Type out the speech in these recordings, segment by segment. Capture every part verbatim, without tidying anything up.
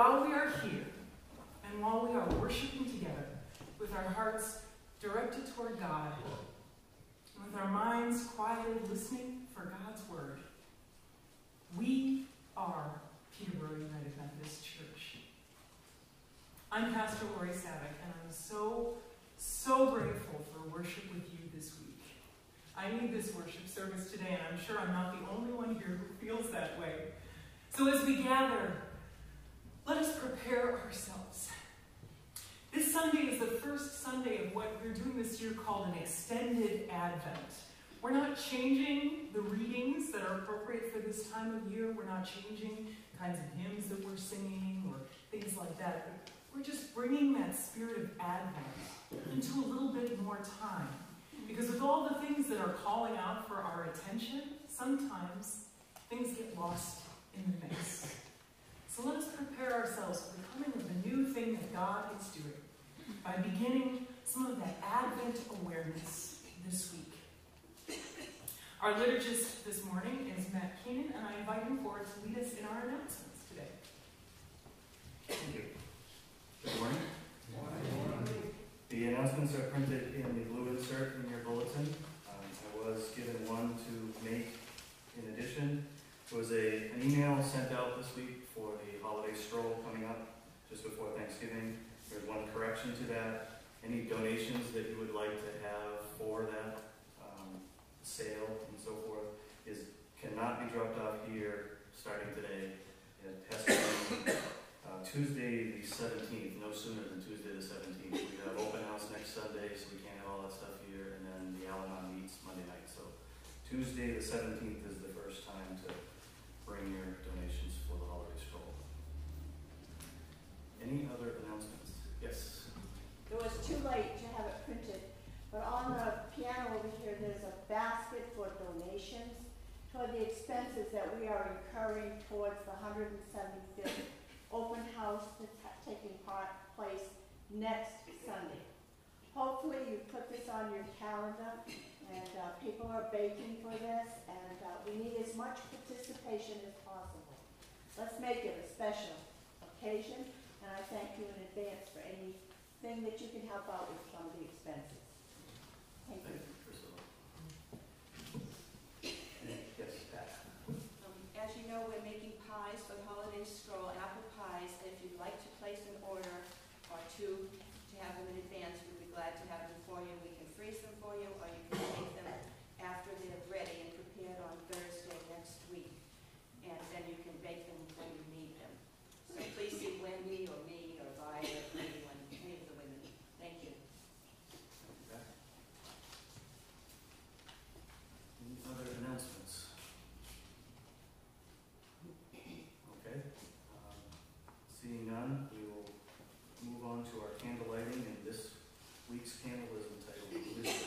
while we are here, and while we are worshiping together, with our hearts directed toward God, and with our minds quietly listening for God's word, we are Peterborough United Methodist Church. I'm Pastor Lourey Savick, and I'm so, so grateful for worship with you this week. I need this worship service today, and I'm sure I'm not the only one here who feels that way. So as we gather, let us prepare ourselves. This Sunday is the first Sunday of what we're doing this year called an extended Advent. We're not changing the readings that are appropriate for this time of year. We're not changing kinds of hymns that we're singing or things like that. We're just bringing that spirit of Advent into a little bit more time. Because with all the things that are calling out for our attention, sometimes things get lost in the mix. So let us prepare ourselves for the coming of the new thing that God is doing by beginning some of that Advent awareness this week. Our liturgist this morning is Matt Keenan, and I invite him forward to lead us in our announcements today. Thank you. Good morning. Good morning. The announcements are printed in the blue insert in your bulletin. Um, I was given one to make in addition. There was a, an email sent out this week for the holiday stroll coming up just before Thanksgiving. There's one correction to that. Any donations that you would like to have for that um, sale and so forth is cannot be dropped off here starting today. It has to be uh, Tuesday the seventeenth, no sooner than Tuesday the seventeenth. We have open house next Sunday, so we can't have all that stuff here, and then the Al-Anon meets Monday night. So Tuesday the seventeenth is the first time to bring your donations for the holiday stroll. Any other announcements? Yes? It was too late to have it printed, but on the piano over here there's a basket for donations toward the expenses that we are incurring towards the one hundred seventy-fifth open house that's taking part, place next Sunday. Hopefully you put this on your calendar, and uh, people are baking for this, and uh, we need as much participation as possible. Let's make it a special occasion, and I thank you in advance for anything that you can help out with some of the expenses. Thank you. Thank you, Priscilla. Yes, Pat. Um, as you know, we're making pies for the holiday stroll, apple pies. If you'd like to place an order or two to have them in advance, we'd be glad to have them for you. We can freeze them for you, or you can make them after they're ready and prepared on Thursday next week. And then you can bake them when you need them. So please see Wendy or me or Violet or anyone, any of the women. Thank you. Any other announcements? Okay. Um, seeing none, we will move on to our candle lighting, and this week's candle is entitled Wisdom.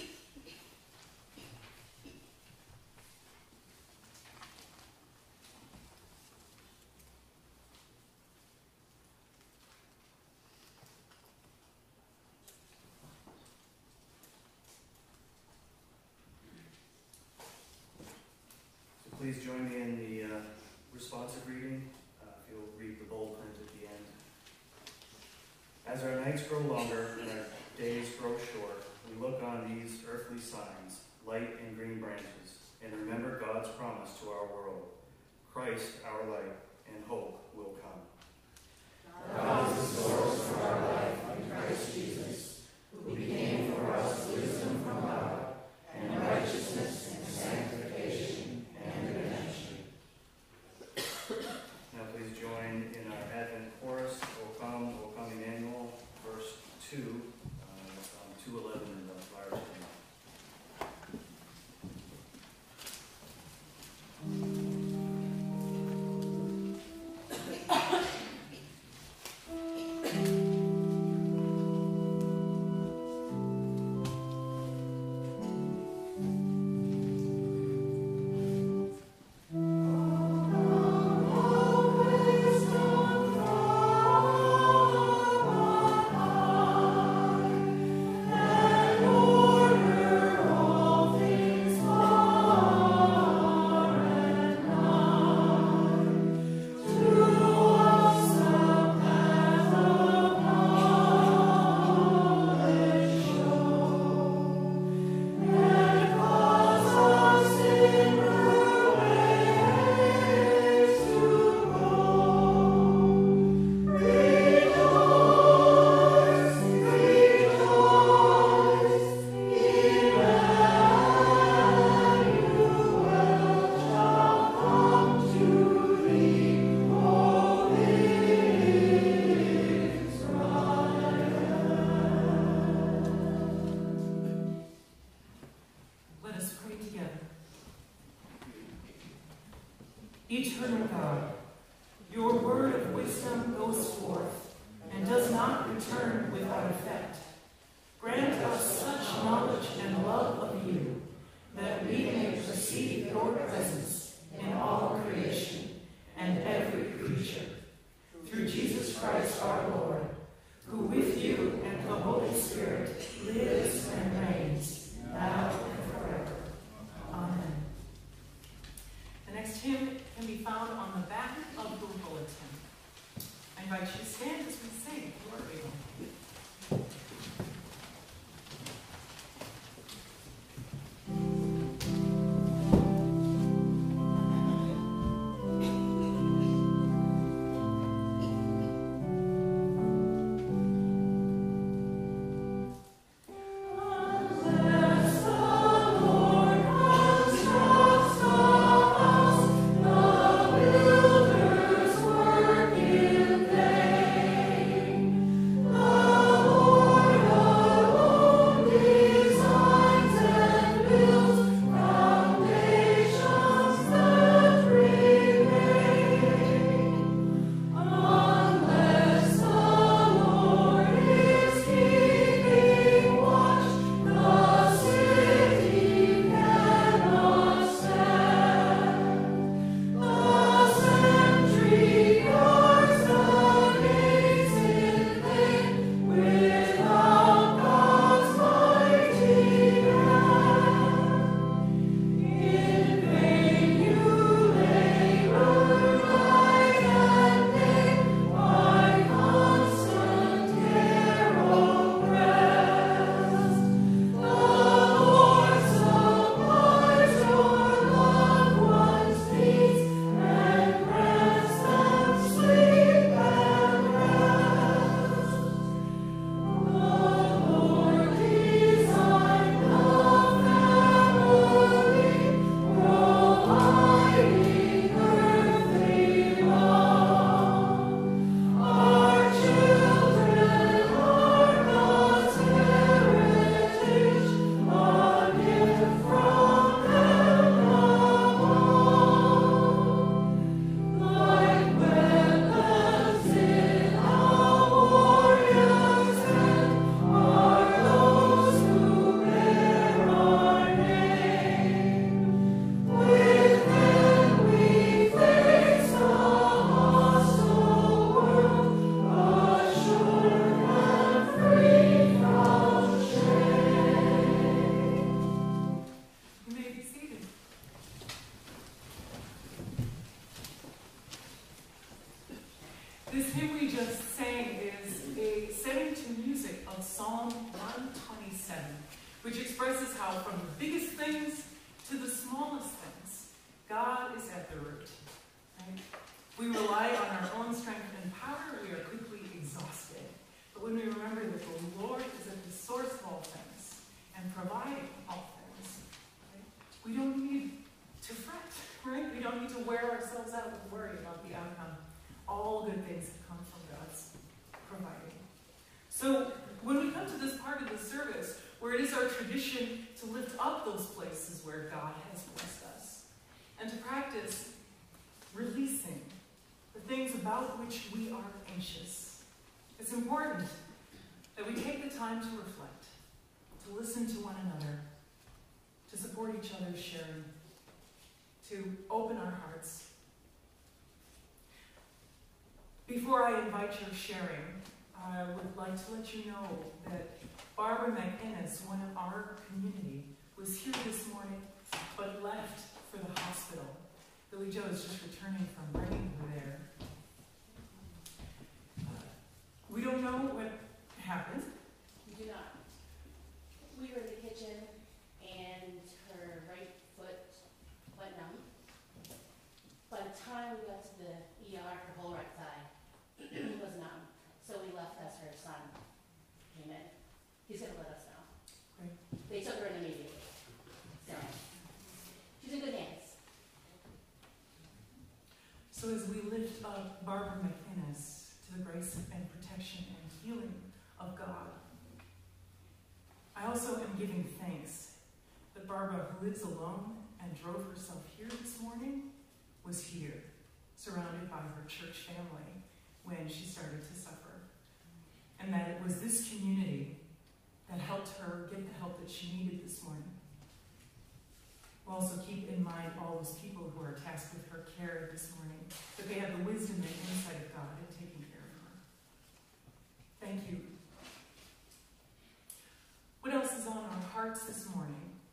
So please join me in the uh, responsive reading. Uh, if you'll read the bold print at the end. As our nights grow longer and our days grow short, we look on these earthly signs, light and green branches, and remember God's promise to our world. Christ, our light and hope, will come. God is the source of our life in Christ Jesus, who became for us wisdom from God, and righteousness and sanctification and redemption. Now please join in our Advent chorus, O come, O come Emmanuel, verse two, uh, on two eleven in the large hymn. Thank you. Eternal God, your word of wisdom goes forth and does not return without effect. Grant us such knowledge and love of you that we may perceive your presence in all creation and every creature. Through Jesus Christ our Lord, who with you and the Holy Spirit lives and reigns, now and forever. Amen. The next hymn can be found on the back of the bulletin. I invite you to stand as we sing, Lord able. This hymn we just sang is a setting to music of Psalm one twenty-seven, which expresses how from the biggest things to the smallest things, God is at the root. Right? We rely on our own strength and power, we are quickly exhausted. But when we remember that the Lord is at the source of all things and providing all things, right? We don't need to fret, right? We don't need to wear ourselves out with worry about the outcome. All good things have come from God's providing. So when we come to this part of the service, where it is our tradition to lift up those places where God has blessed us, and to practice releasing the things about which we are anxious, it's important that we take the time to reflect, to listen to one another, to support each other's sharing, to open our hearts. Before I invite your sharing, I would like to let you know that Barbara McInnes, one of our community, was here this morning but left for the hospital. Billy Joe is just returning from bringing her there. Uh, we don't know what happened. We do not. We were in the kitchen and her right foot went numb. By the time we got to the E R, her whole right thigh was numb. So we left as her son came in. He's going to let us know. Great. They took her in immediately. So she's in good hands. So as we lift up Barbara McInnes to the grace and protection and healing of God, I also am giving thanks that Barbara, who lives alone and drove herself here this morning, was here, surrounded by her church family when she started to suffer. And that it was this community that helped her get the help that she needed this morning. We'll also keep in mind all those people who are tasked with her care this morning, that they have the wisdom and insight of God in taking care of her. Thank you. What else is on our hearts this morning?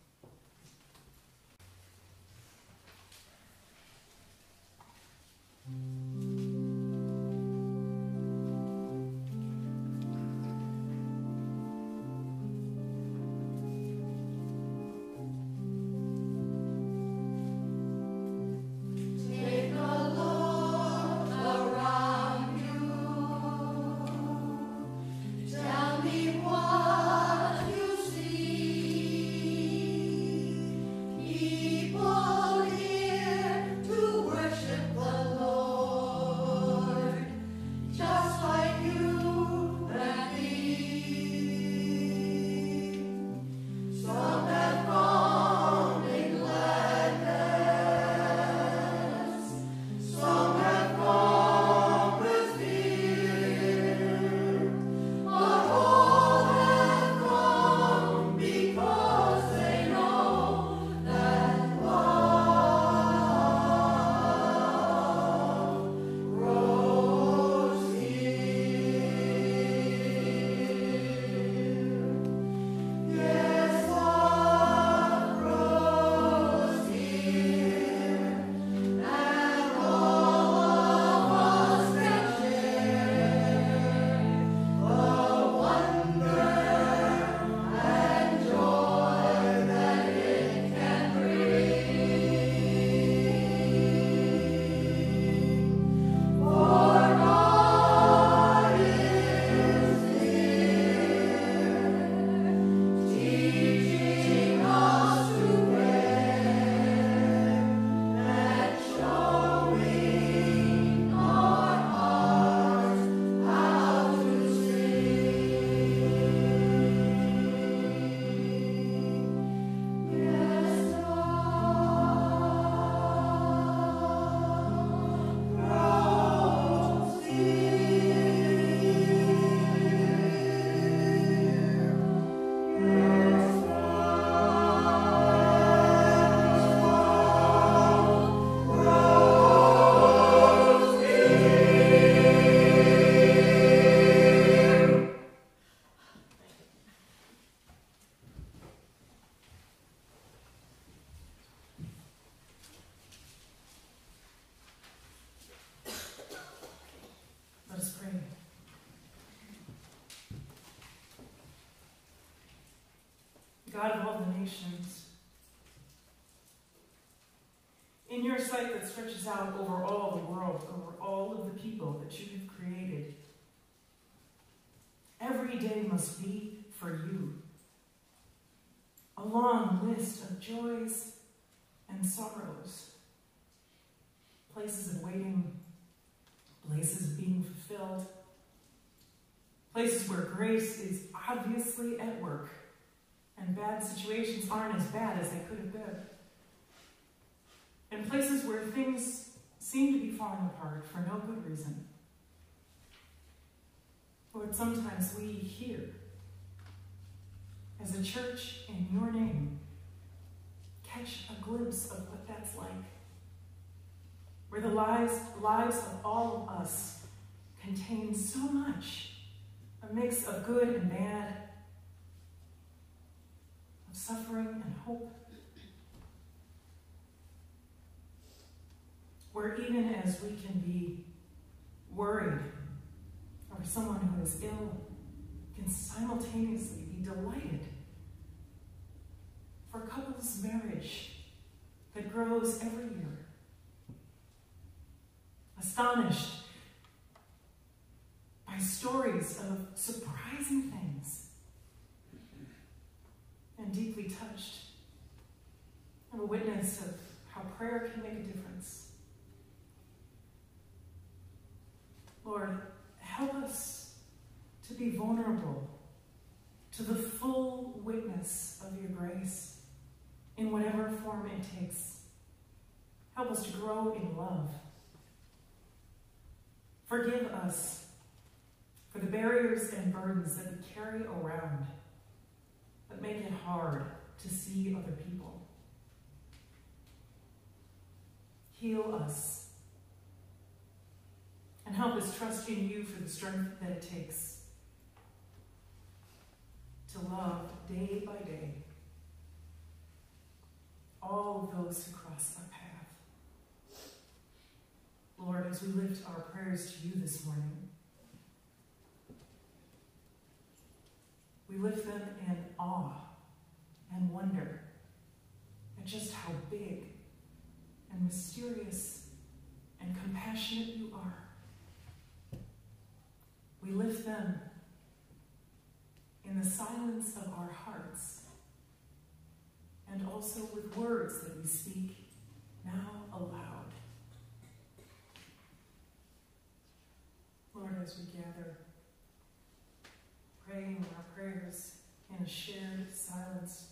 God of all the nations, in your sight that stretches out over all the world, over all of the people that you have created, every day must be for you a long list of joys and sorrows, places of waiting, places of being fulfilled, places where grace is obviously at work, and bad situations aren't as bad as they could have been. And places where things seem to be falling apart for no good reason. Lord, sometimes we hear, as a church in your name, catch a glimpse of what that's like. Where the lives, lives of all of us contain so much, a mix of good and bad, of suffering and hope. Where even as we can be worried over someone who is ill, can simultaneously be delighted for a couple's marriage that grows every year. Astonished by stories of surprising things, and deeply touched of a witness of how prayer can make a difference. Lord, help us to be vulnerable to the full witness of your grace in whatever form it takes. Help us to grow in love. Forgive us for the barriers and burdens that we carry around that make it hard to see other people. Heal us and help us trust in you for the strength that it takes to love day by day all of those who cross our path. Lord, as we lift our prayers to you this morning, we lift them in awe and wonder at just how big and mysterious and compassionate you are. We lift them in the silence of our hearts and also with words that we speak now aloud. Lord, as we gather, praying our prayers in a shared silence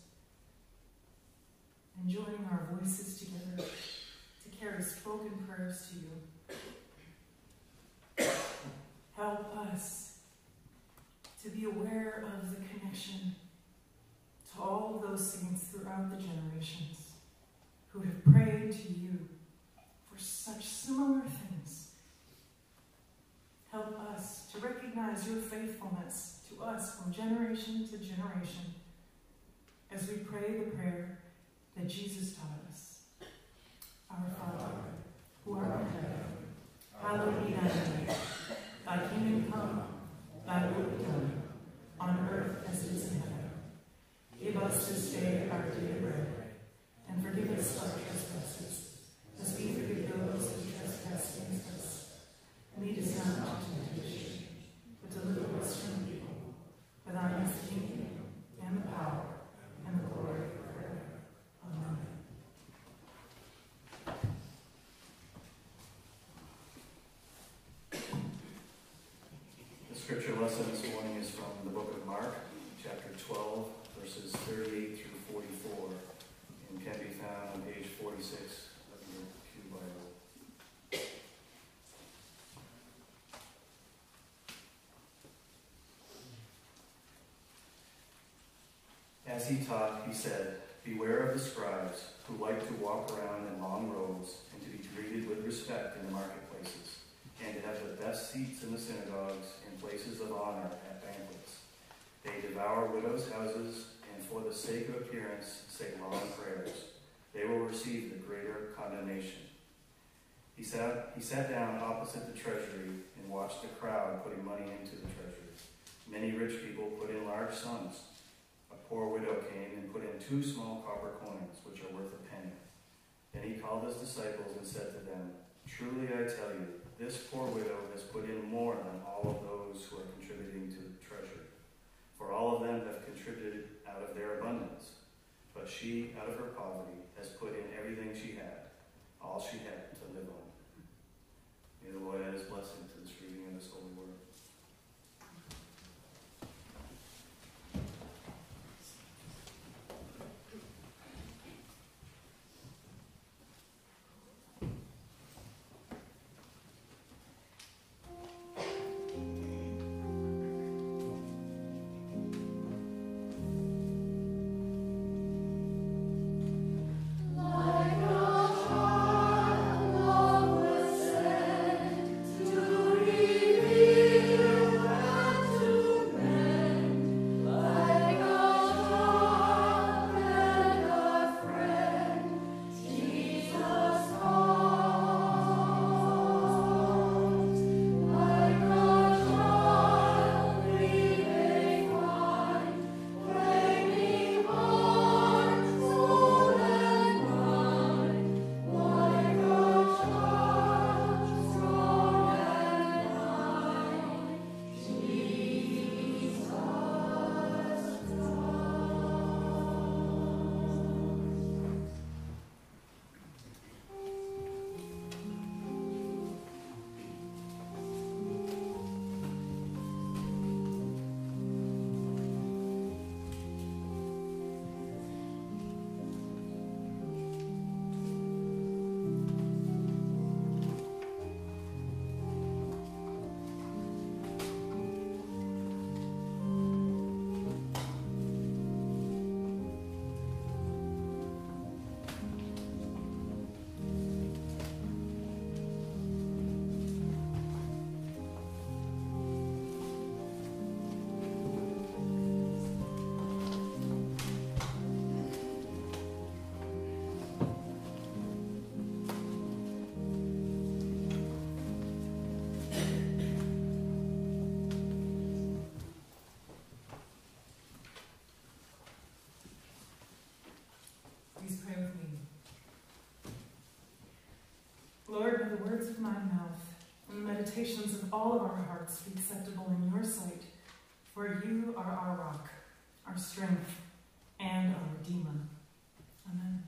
and joining our voices together to carry spoken prayers to you. Help us to be aware of the connection to all of those saints throughout the generations who have prayed to you for such similar things. Help us to recognize your faithfulness to us from generation to generation as we pray the prayer that Jesus taught us. Our Father, who art in heaven, hallowed be thy name. Thy kingdom come, thy will be done, on earth as it is in heaven. Give us this day our daily bread, and forgive us our trespasses, as we forgive those who trespass against us. And lead us not into temptation, but deliver us from evil. For thine is the kingdom, and the power, and the glory forever. Amen. The scripture lesson this morning is from the book of Mark, chapter twelve, verses thirty-eight through forty-four, and can be found on page forty-six of your Pew Bible. As he taught, he said, "Beware of the scribes, who like to walk around in long robes and to be greeted with respect in the marketplaces, and to have the best seats in the synagogues and places of honor at banquets. They devour widows' houses, and for the sake of appearance say long prayers. They will receive the greater condemnation." He sat, he sat down opposite the treasury and watched the crowd putting money into the treasury. Many rich people put in large sums. A poor widow came and put in two small copper coins, which are worth a penny. Then he called his disciples and said to them, "Truly I tell you, this poor widow has put in more than all of those who are contributing to the treasury. For all of them have contributed out of their abundance. But she, out of her poverty, has put in everything she had, all she had to live on." May the Lord add his blessing to this reading of his holy word. Reveal words of my mouth and the meditations of all of our hearts be acceptable in your sight, for you are our rock, our strength, and our Redeemer. Amen.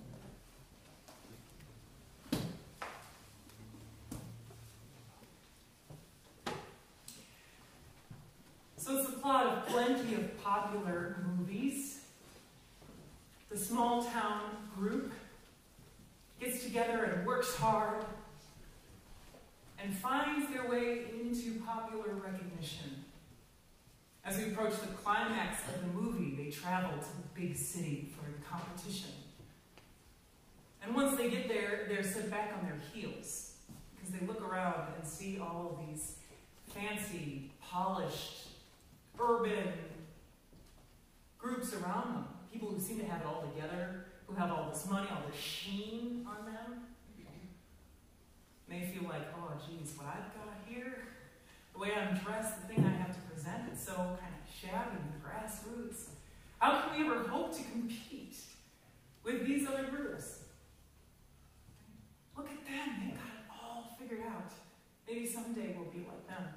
So it's the plot of plenty of popular movies. The small town group gets together and works hard and finds their way into popular recognition. As we approach the climax of the movie, they travel to the big city for the competition. And once they get there, they're set back on their heels because they look around and see all of these fancy, polished, urban groups around them. People who seem to have it all together, who have all this money, all this sheen on them. And they feel like, oh, geez, what I've got here, the way I'm dressed, the thing I have to present, it's so kind of shabby and grassroots. How can we ever hope to compete with these other groups? Look at them, they've got it all figured out. Maybe someday we'll be like them.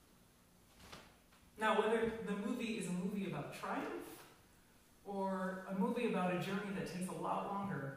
Now, whether the movie is a movie about triumph or a movie about a journey that takes a lot longer,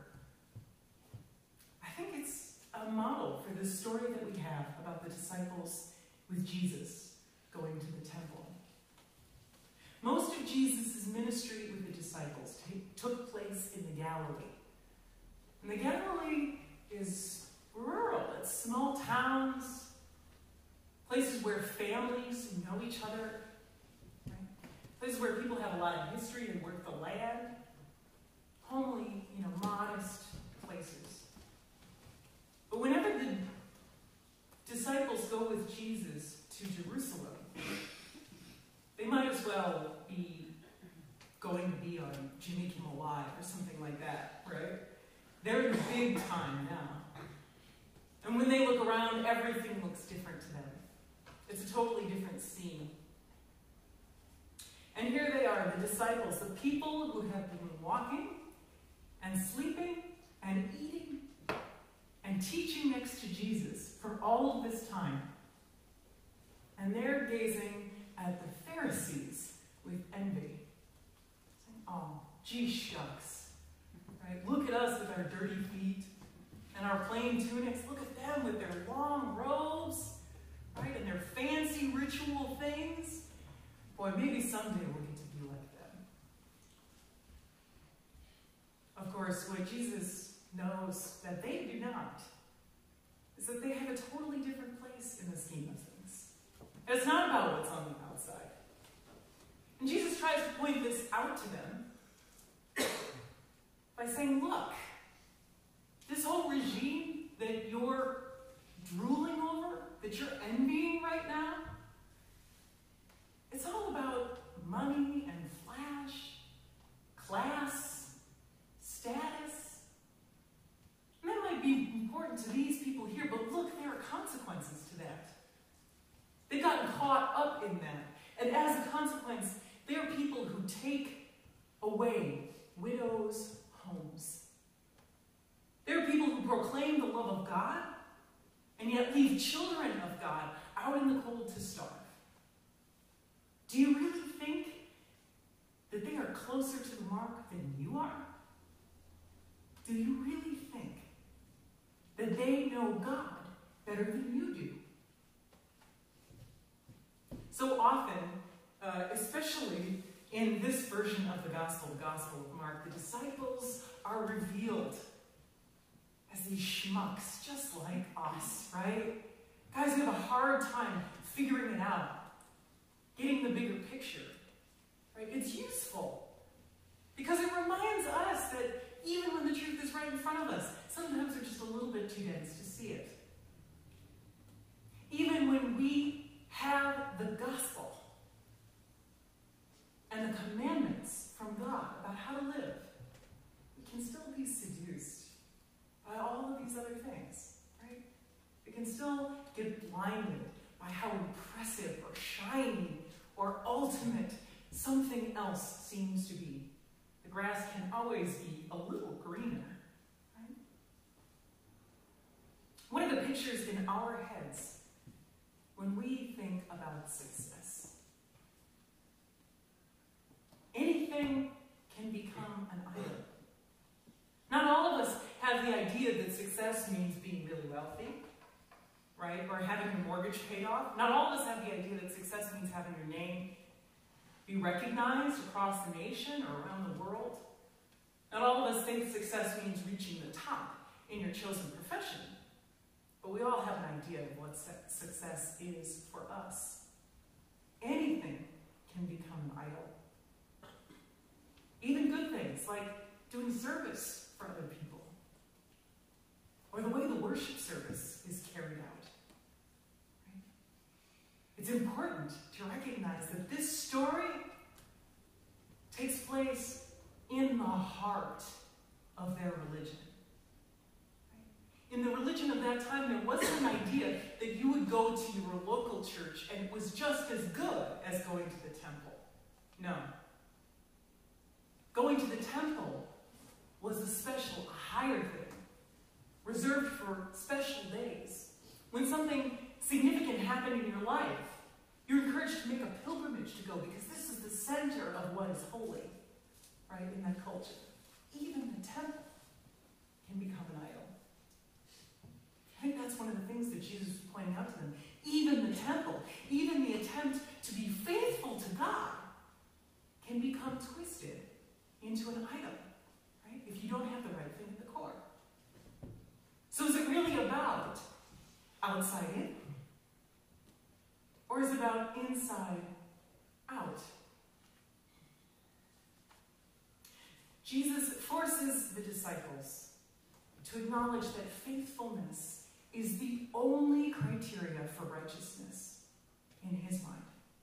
I think it's a model for this story that we have about the disciples with Jesus going to the temple. Most of Jesus' ministry with the disciples t- took place in the Galilee. And the Galilee is rural. It's small towns, places where families know each other, right? Places where people have a lot of history and work the land. Homely, you know, modest places. But whenever the disciples go with Jesus to Jerusalem, they might as well be going to be on Jimmy Kimmel Live or something like that, right? They're in the big time now. And when they look around, everything looks different to them. It's a totally different scene. And here they are, the disciples, the people who have been walking and sleeping and eating and teaching next to Jesus for all of this time. And they're gazing at the Pharisees with envy. Saying, oh, gee shucks. Right? Look at us with our dirty feet and our plain tunics. Look at them with their long robes, right? And their fancy ritual things. Boy, maybe someday we'll get to be like them. Of course, what Jesus knows that they do not is that they have a totally different place in the scheme of things. It's not about what's on the outside. And Jesus tries to point this out to them by saying, look, this whole regime that you're drooling over, that you're envying right now, it's all about money and flash, class, status. And that might be important to these people here, but look, there are consequences to that. They've gotten caught up in that. And as a consequence, there are people who take away widows' homes. There are people who proclaim the love of God and yet leave children of God out in the cold to starve. Do you really think that they are closer to the mark than you are? Do you really think that they know God better than you do? So often, uh, especially in this version of the Gospel, the Gospel of Mark, the disciples are revealed as these schmucks, just like us, right? Guys who have a hard time figuring it out, getting the bigger picture, right? It's useful because it reminds us that even when the truth is right in front of us, sometimes we're just a little bit too dense to see it. Even when we have the gospel and the commandments from God about how to live, we can still be seduced by all of these other things, right? We can still get blinded by how impressive or shiny or ultimate something else seems to be. The grass can always be a little greener, right? One of the pictures pictures in our heads when we think about success. Anything can become an idol. Not all of us have the idea that success means being really wealthy, right? Or having your mortgage paid off. Not all of us have the idea that success means having your name be recognized across the nation or around the world. Not all of us think success means reaching the top in your chosen profession. But we all have an idea of what success is for us. Anything can become an idol. Even good things like doing service for other people, or the way the worship service is carried out. Right? It's important to recognize that this story takes place in the heart of their religion. Right? In the religion of that time, there wasn't an idea that you would go to your local church and it was just as good as going to the temple. No. Going to the temple was a special, a higher thing, reserved for special days. When something significant happened in your life, you're encouraged to make a pilgrimage to go because this is the center of what is holy, right, in that culture. Even the temple can become an idol. I think that's one of the things that Jesus was pointing out to them. Even the temple, even the attempt to be faithful to God can become twisted into an idol, right? If you don't have the right thing at the core. So is it really about outside in? Or is it about inside out? Jesus forces the disciples to acknowledge that faithfulness is the only criteria for righteousness in his mind.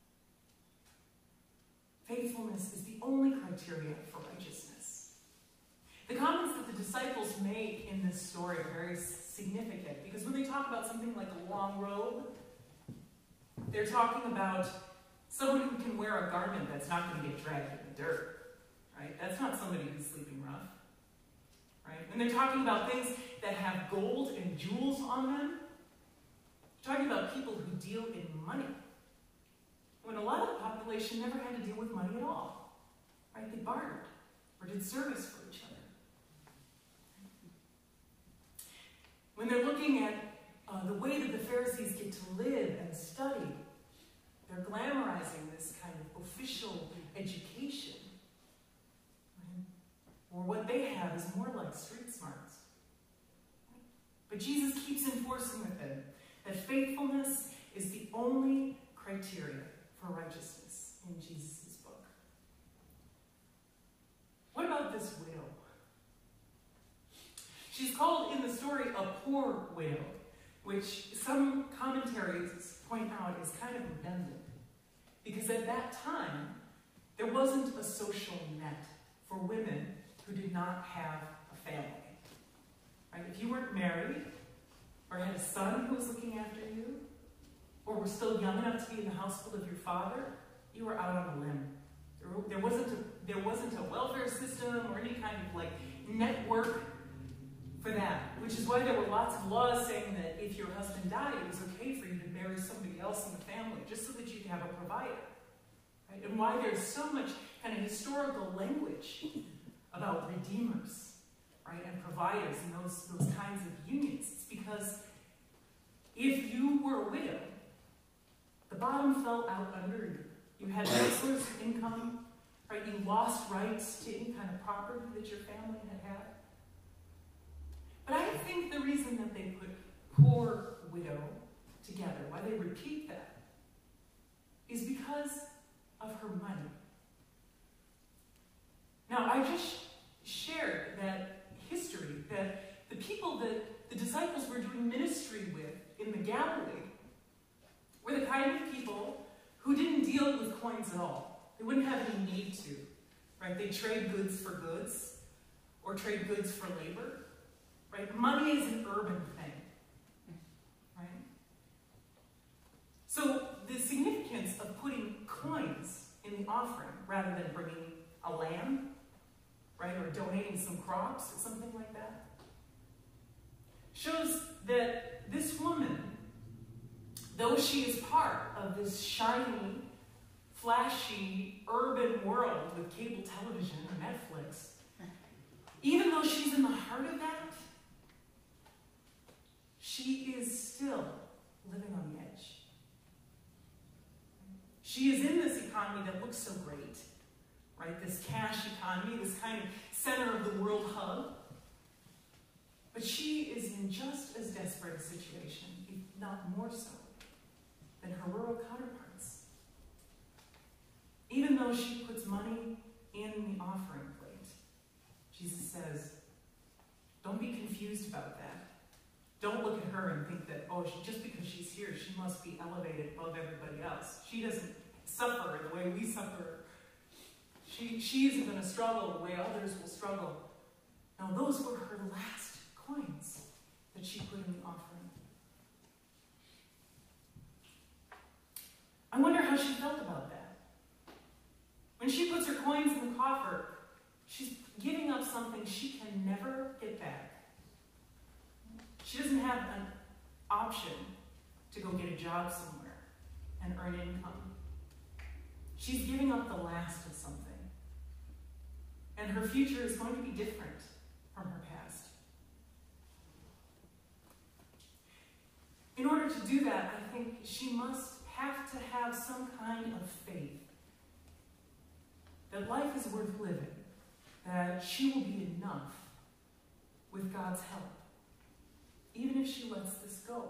Faithfulness is the only criteria for righteousness. The comments that the disciples make in this story are very significant because when they talk about something like a long robe, they're talking about someone who can wear a garment that's not going to get dragged in the dirt, right? That's not somebody who's sleeping rough, right? When they're talking about things that have gold and jewels on them, they're talking about people who deal in money. When a lot of the population never had to deal with money at all, right? They bartered or did service for each other. When they're looking at uh, the way that the Pharisees get to live and study, they're glamorizing this kind of official education. Right? Or what they have is more like street smarts. But Jesus keeps enforcing with them that faithfulness is the only criteria for righteousness in Jesus' book. What about this widow? She's called in the story a poor widow, which some commentaries point out is kind of redundant. Because at that time, there wasn't a social net for women who did not have a family. Right? If you weren't married, or had a son who was looking after you, or were still young enough to be in the household of your father, you were out on a limb. There, there, wasn't a, there wasn't a welfare system or any kind of like network for that, which is why there were lots of laws saying that if your husband died, it was okay for you to marry somebody else in the family, just so that you could have a provider. Right? And why there's so much kind of historical language about redeemers, right, and providers and those, those kinds of unions. It's because if you were a widow, the bottom fell out under you. You had no source of income, right? You lost rights to any kind of property that your family had had. But I think the reason that they put poor widow together, why they repeat that, is because of her money. Now, I just shared that history, that the people that the disciples were doing ministry with in the Galilee were the kind of people who didn't deal with coins at all. They wouldn't have any need to, right? They trade goods for goods or trade goods for labor, right? Money is an urban thing, right? So the significance of putting coins in the offering rather than bringing a lamb, right, or donating some crops or something like that, shows that this woman, though she is part of this shiny, flashy, urban world with cable television or Netflix, even though she's in the heart of that, she is still living on the edge. She is in this economy that looks so great, right? This cash economy, this kind of center of the world hub. But she is in just as desperate a situation, if not more so, than her rural counterparts. Even though she puts money in the offering plate, Jesus says, don't be confused about that. Don't look at her and think that, oh, she, just because she's here, she must be elevated above everybody else. She doesn't suffer the way we suffer. She, she isn't going to struggle the way others will struggle. No, those were her last coins that she put in the offering. I wonder how she felt about that. When she puts her coins in the coffer, she's giving up something she can never get back. She doesn't have an option to go get a job somewhere and earn income. She's giving up the last of something. And her future is going to be different from her past. In order to do that, I think she must have to have some kind of faith that life is worth living, that she will be enough with God's help, even if she lets this go.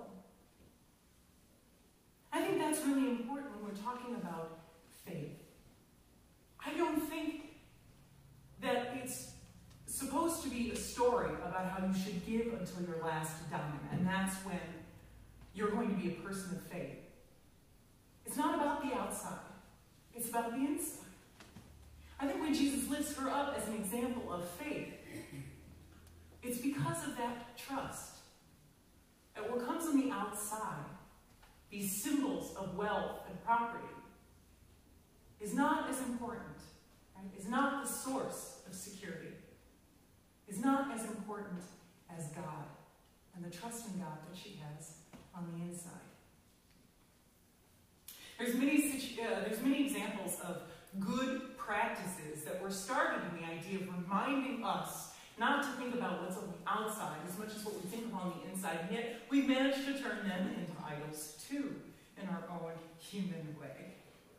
I think that's really important when we're talking about faith. I don't think that it's supposed to be a story about how you should give until your last dime, and that's when you're going to be a person of faith. It's not about the outside. It's about the inside. I think when Jesus lifts her up as an example of faith, it's because of that trust. That what comes on the outside, these symbols of wealth and property, is not as important, right? Is not the source of security, is not as important as God and the trust in God that she has on the inside. There's many, uh, there's many examples of good practices that were started in the idea of reminding us not to think about what's on the outside as much as what we think of on the inside, and yet we've managed to turn them into idols too, in our own human way.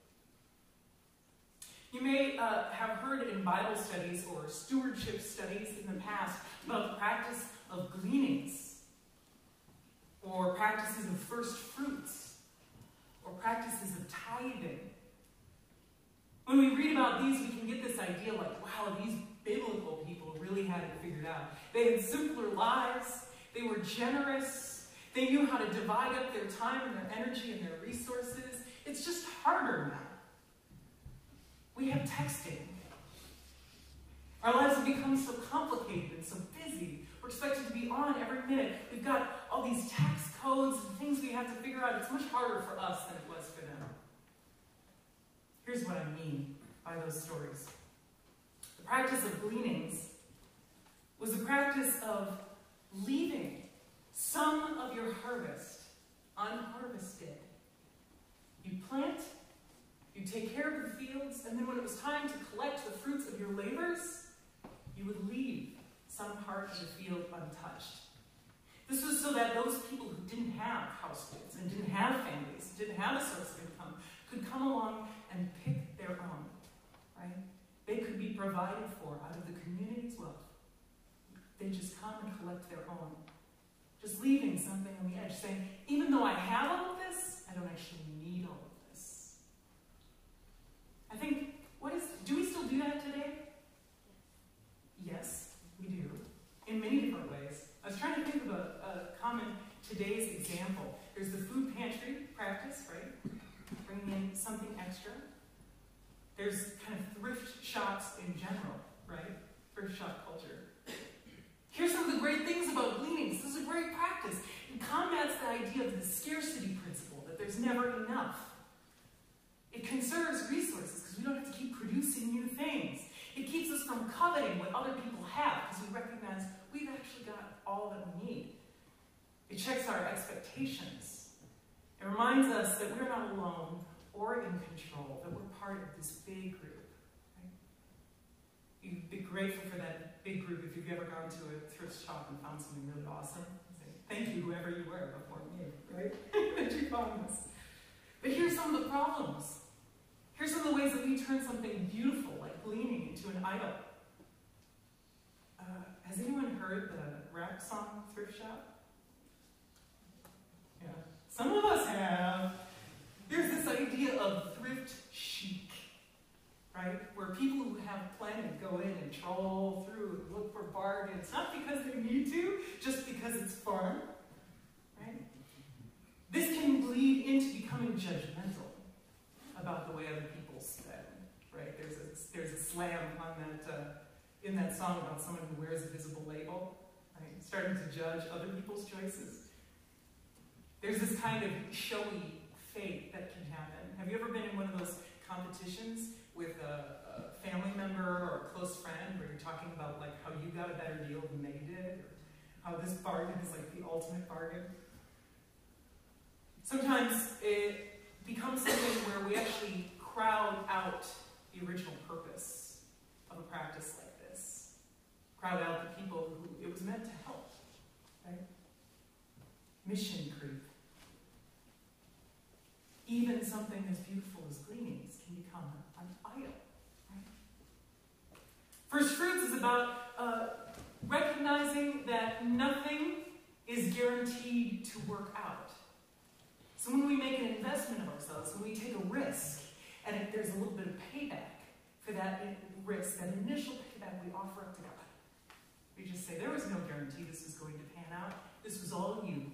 You may uh, have heard in Bible studies or stewardship studies in the past about the practice of gleanings, or practices of first fruits, or practices of tithing. When we read about these, we can get this idea like, wow, these biblical people really had it figured out. They had simpler lives. They were generous. They knew how to divide up their time and their energy and their resources. It's just harder now. We have texting. Our lives have become so complicated and so busy. We're expected to be on every minute. We've got all these tax codes and things we have to figure out. It's much harder for us than it was for them. Here's what I mean by those stories. The practice of gleanings was the practice of leaving some of your harvest unharvested. You plant, you take care of the fields, and then when it was time to collect the fruits of your labors, you would leave some part of the field untouched. This was so that those people who didn't have households and didn't have families, didn't have a source of income, could come along and pick their own, right? They could be provided for out of the community's wealth. They just come and collect their own. Just leaving something on the edge, saying, even though I have all of this, I don't actually need all of this. I think, what is, do we still do that today? Yes, we do. In many different ways. I was trying to think of a, a common today's example. There's the food pantry practice, right? Bringing in something extra. There's kind of thrift shops in general, right? Thrift shop culture. Here's some of the great things about gleanings. This is a great practice. It combats the idea of the scarcity principle, that there's never enough. It conserves resources because we don't have to keep producing new things. It keeps us from coveting what other people have because we recognize we've actually got all that we need. It checks our expectations. It reminds us that we're not alone or in control, that we're part of this big group. Right? You'd be grateful for that big group if you've ever gone to a thrift shop and found something really awesome. Say, thank you, whoever you were before me, right? That you found this. But here's some of the problems. Here's some of the ways that we turn something beautiful, like gleaning, into an idol. Uh, has anyone heard the rap song Thrift Shop? Yeah, some of us have. There's this idea of thrift chic, right? Where people who have plenty go in and troll through and look for bargains, not because they need to, just because it's fun, right? This can bleed into becoming judgmental about the way other people spend, right? There's a, there's a slam on that, uh, in that song about someone who wears a visible label, right? Starting to judge other people's choices. There's this kind of showy faith that can happen. Have you ever been in one of those competitions with a, a family member or a close friend where you're talking about like how you got a better deal than they did, or how this bargain is like the ultimate bargain? Sometimes it becomes something where we actually crowd out the original purpose of a practice like this. Crowd out the people who it was meant to help, right? Mission creep. Even something as beautiful as gleanings can become an idol, right? First fruits is about uh, recognizing that nothing is guaranteed to work out. So when we make an investment of ourselves, when we take a risk, and if there's a little bit of payback for that risk, that initial payback we offer up to God. We just say, there was no guarantee this was going to pan out. This was all you.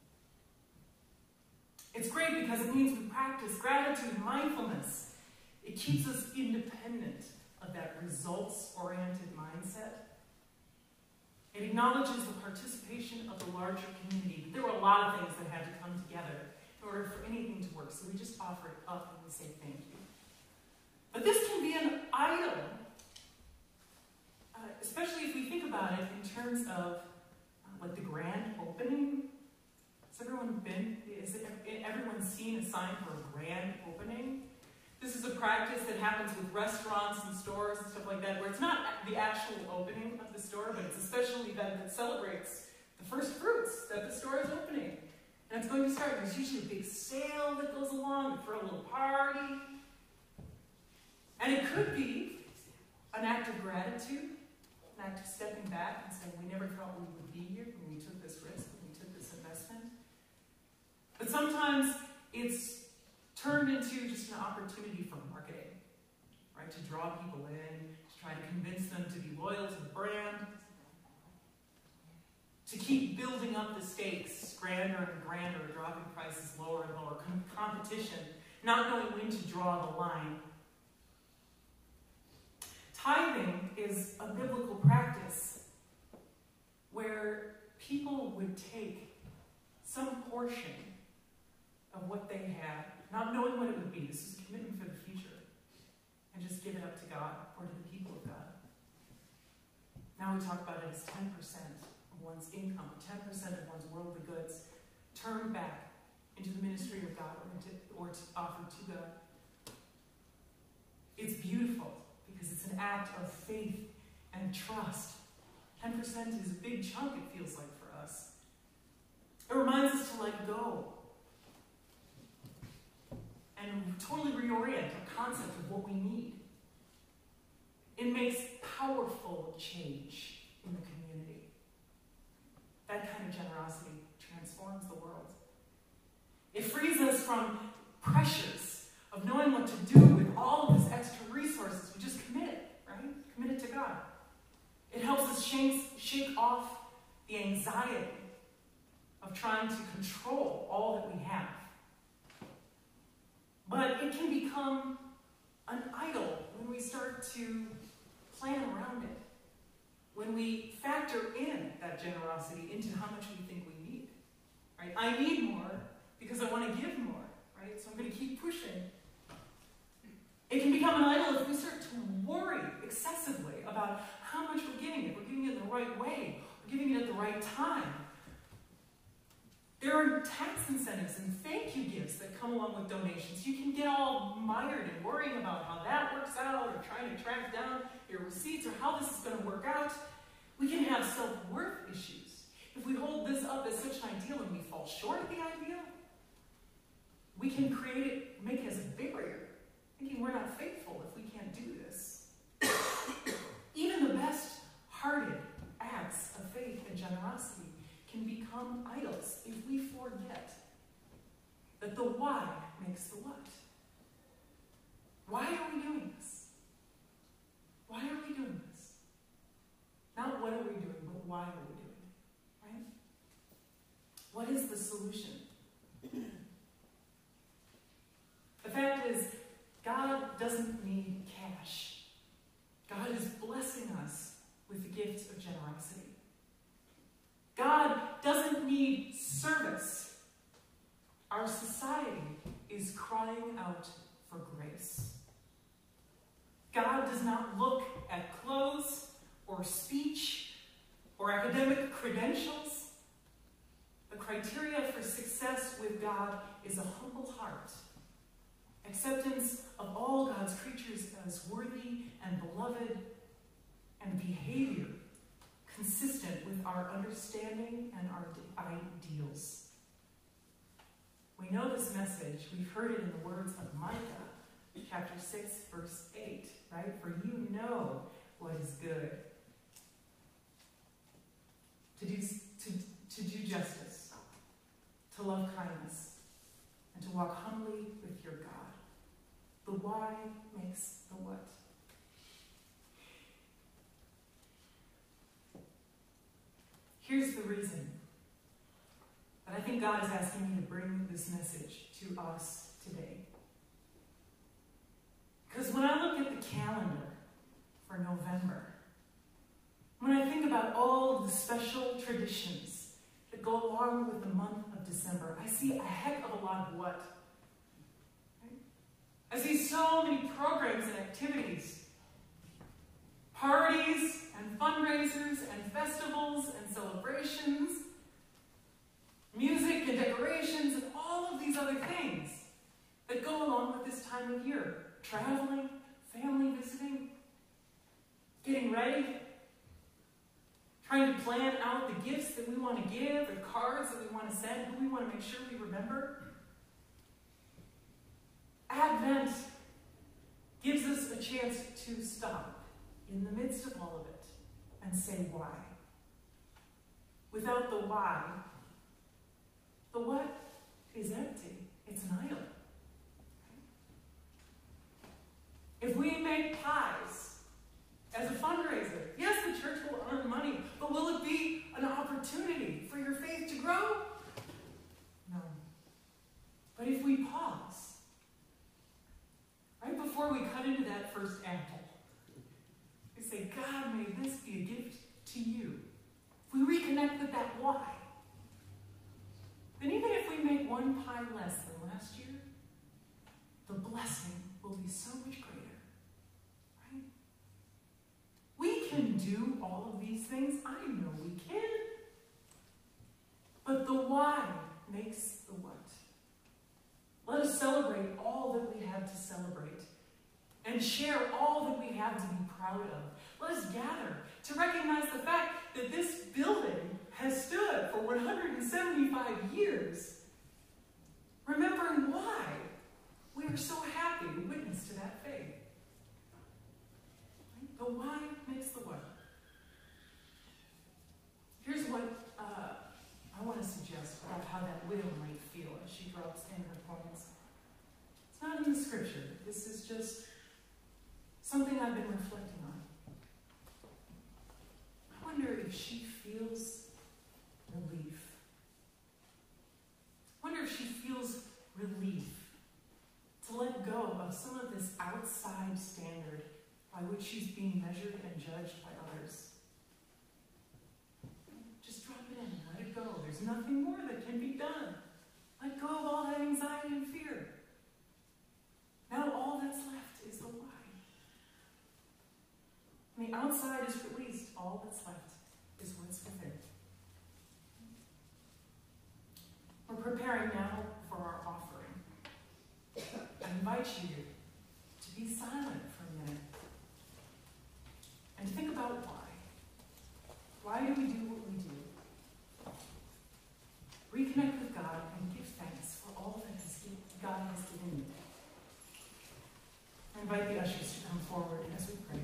It's great because it means we practice gratitude and mindfulness. It keeps us independent of that results-oriented mindset. It acknowledges the participation of the larger community. There were a lot of things that had to come together in order for anything to work, so we just offer it up and we say thank you. But this can be an idol, uh, especially if we think about it in terms of uh, like the grand opening. Has everyone been, is it, everyone seen a sign for a grand opening? This is a practice that happens with restaurants and stores and stuff like that, where it's not the actual opening of the store, but it's a special event that celebrates the first fruits that the store is opening. And it's going to start. There's usually a big sale that goes along, for a little party. And it could be an act of gratitude, an act of stepping back and saying, we never thought we would be here when we took this risk, when we took this investment. But sometimes it's turned into just an opportunity for marketing, right? To draw people in, to try to convince them to be loyal to the brand, to keep building up the stakes, grander and grander, dropping prices lower and lower, com- competition, not knowing when to draw the line. Tithing is a biblical practice where people would take some portion of what they had, not knowing what it would be. This is a commitment for the future. And just give it up to God or to the people of God. Now we talk about it as ten percent of one's income, ten percent of one's worldly goods, turned back into the ministry of God or to, or to offer to God. It's beautiful because it's an act of faith and trust. ten percent is a big chunk, it feels like, for us. It reminds us to let go and totally reorient our concept of what we need. It makes powerful change in the community. That kind of generosity transforms the world. It frees us from pressures of knowing what to do with all of this extra resources. We just commit it, right? Commit it to God. It helps us shake, shake off the anxiety of trying to control all that we have. But it can become an idol when we start to plan around it. When we factor in that generosity into how much we think we need. Right? I need more because I want to give more. Right? So I'm going to keep pushing. It can become an idol if we start to worry excessively about how much we're giving it. We're giving it the right way. We're giving it at the right time. There are tax incentives and thank you gifts that come along with donations. You can get all mired in worrying about how that works out or trying to track down your receipts or how this is going to work out. We can have self-worth issues. If we hold this up as such an ideal and we fall short of the ideal, we can create it, make it as a barrier, thinking we're not faithful if we can't do this. Even the best-hearted acts of faith and generosity can become idols if we forget that the why makes the what. Why are we doing this? Why are we doing this? Not what are we doing, but why are we doing it, right? What is the solution? The fact is, God doesn't need cash. God is blessing us with the gift of generosity. God doesn't need service. Our society is crying out for grace. God does not look at clothes or speech or academic credentials. The criteria for success with God is a humble heart, acceptance of all God's creatures as worthy and beloved, and behavior consistent with our understanding and our ideals. We know this message. We've heard it in the words of Micah, chapter six, verse eight, right? For you know what is good. To do, to, to do justice, to love kindness, and to walk humbly with your God. The why makes the what. Here's the reason that I think God is asking me to bring this message to us today. Because when I look at the calendar for November, when I think about all of the special traditions that go along with the month of December, I see a heck of a lot of what? Right? I see so many programs and activities, parties and fundraisers and festivals and celebrations, music and decorations and all of these other things that go along with this time of year. Traveling, family visiting, getting ready, trying to plan out the gifts that we want to give, the cards that we want to send, who we want to make sure we remember. Advent gives us a chance to stop in the midst of all of it and say why. Without the why, the what is empty. It's an idol. If we make pies as a fundraiser, yes, the church will earn money, but will it be an opportunity for your faith to grow? No. But if we pause, right before we cut into that first apple, we say, God, may this be a gift to you. If we reconnect with that why, then even if we make one pie less than last year, the blessing will be so much greater. Right? We can do all of these things. I know we can. But the why makes the what. Let us celebrate all that we have to celebrate and share all that we have to be proud of. Let us gather to recognize the fact that this building has stood for one hundred seventy-five years, remembering why we are so happy to witness to that faith. The why makes the what. Here's what uh, I want to suggest about how that widow might feel as she drops in her points. It's not in the scripture. This is just something I've been reflecting on. I wonder if she feels relief. I wonder if she feels relief to let go of some of this outside standard by which she's being measured and judged by others. Just drop it in and let it go. There's nothing more that can be done. Let go of all that anxiety and fear. Now all that's left is the why. When the outside is released, all that's left is what's within. preparing now for our offering, I invite you to be silent for a minute and think about why. Why do we do what we do? Reconnect with God and give thanks for all that God has given you. I invite the ushers to come forward as we pray.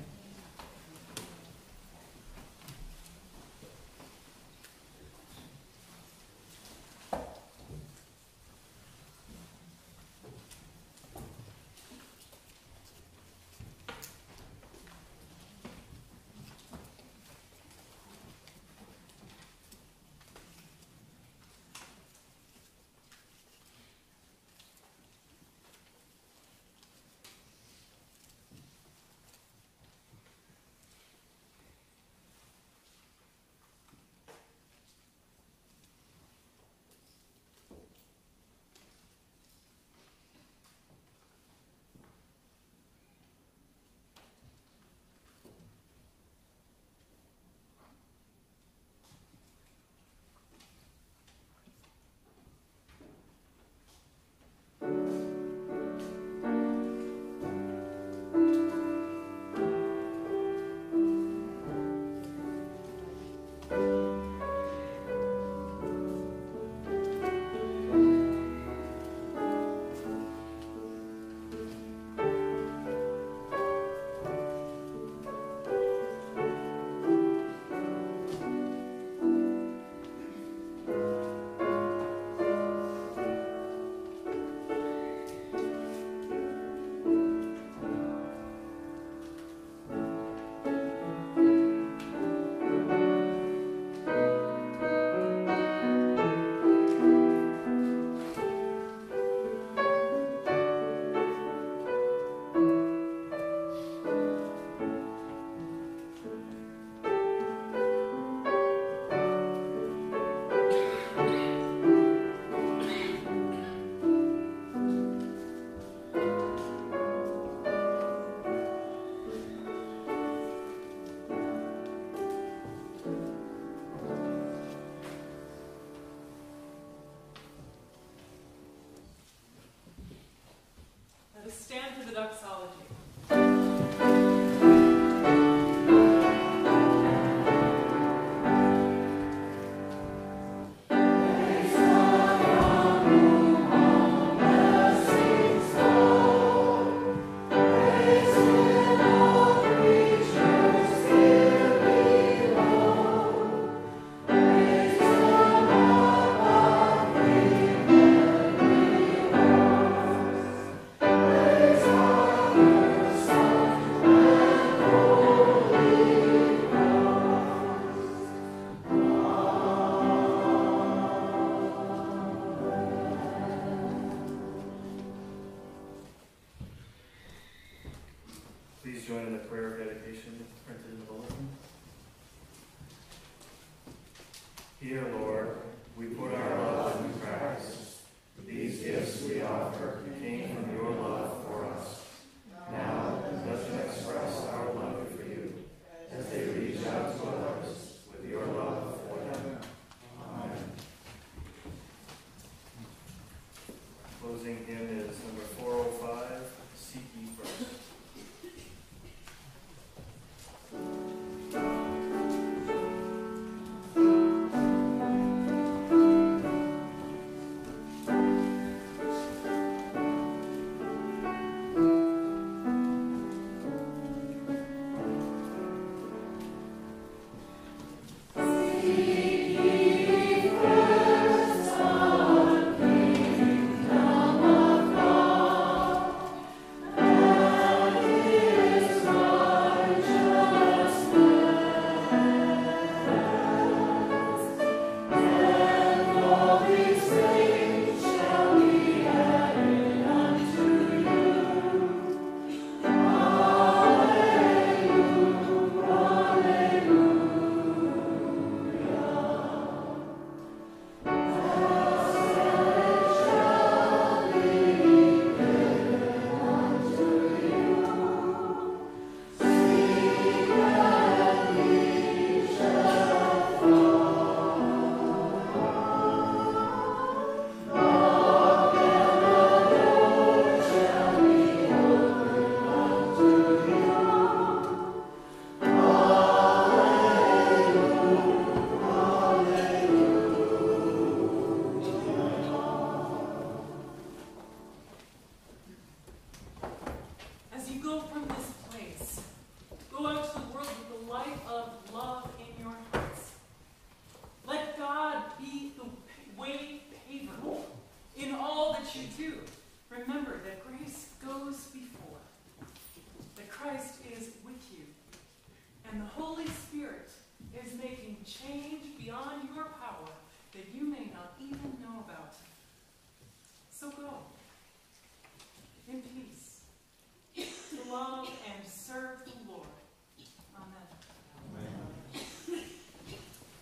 Stand for the doxology. Please join in the prayer of dedication printed in the bulletin. Here, Lord, we put our love into practice. These gifts we offer came from your love for us. Now, let them express our love for you as they reach out to others with your love for them. Amen. Closing hymn is number four oh five, Seek Ye First. Thank change beyond your power that you may not even know about. So go.